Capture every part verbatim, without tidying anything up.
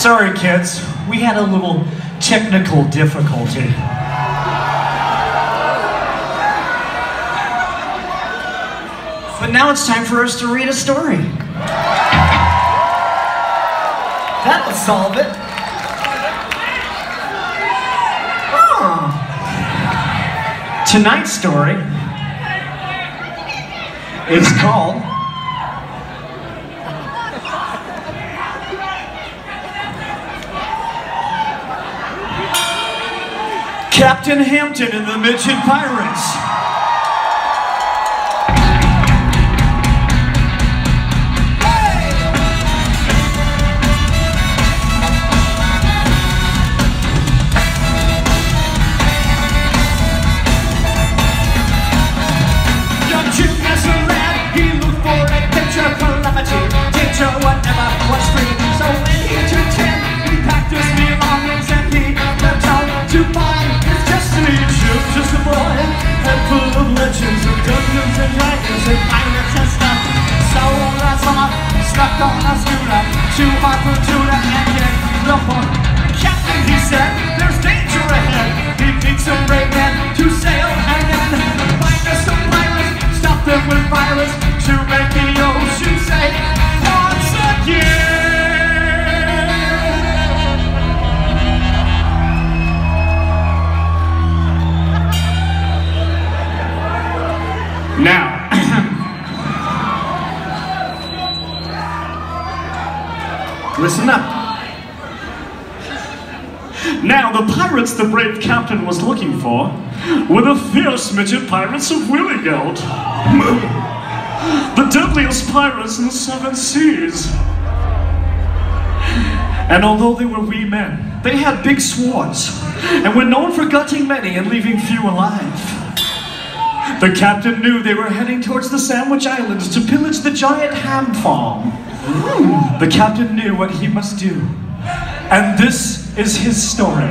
Sorry, kids. We had a little technical difficulty. But now it's time for us to read a story. That'll solve it. Oh. Tonight's story is called Captain Hampton and the Midget Pirates. Too hard for tuna and get the point. Captain, he said, there's danger ahead. He needs some brave men to sail and then find us some pirates, stop them with virus to make the ocean safe once again. Now, listen up. Now, the pirates the brave captain was looking for were the fierce midget pirates of Willigeld. The deadliest pirates in the seven seas. And although they were wee men, they had big swords and were known for gutting many and leaving few alive. The captain knew they were heading towards the Sandwich Islands to pillage the giant ham farm. The captain knew what he must do, and this is his story.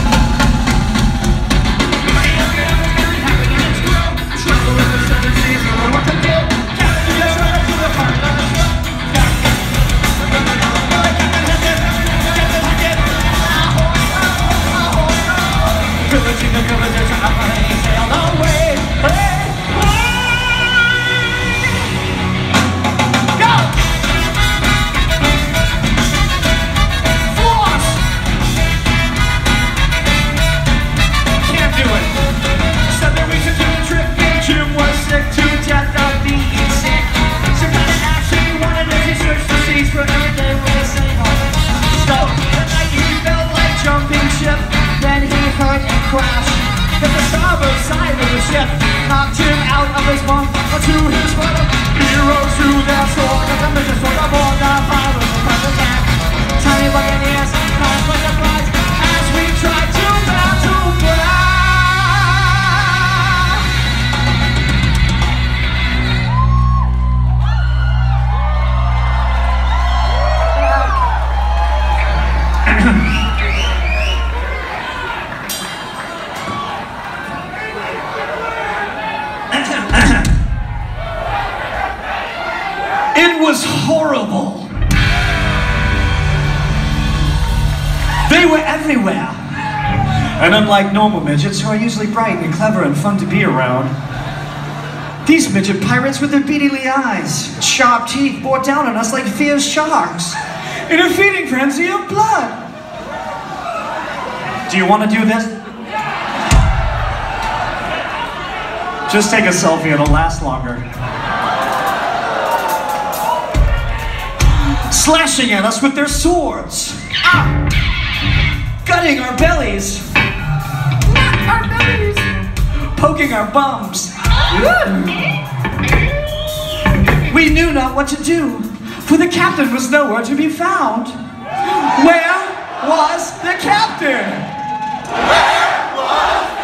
Knocked him out of his bunk to his brother. Heroes drew their sword as a midget sword aboard the pirates of attack. Tiny buccaneers, nice like the prize as we tried to battle It was horrible. They were everywhere. And unlike normal midgets, who are usually bright and clever and fun to be around, these midget pirates with their beady eyes, sharp teeth, bore down on us like fierce sharks in a feeding frenzy of blood. Do you want to do this? Just take a selfie, it'll last longer. Slashing at us with their swords, ah! Gutting our bellies, our bellies, poking our bums. We knew not what to do, for the captain was nowhere to be found. Where was the captain? Where was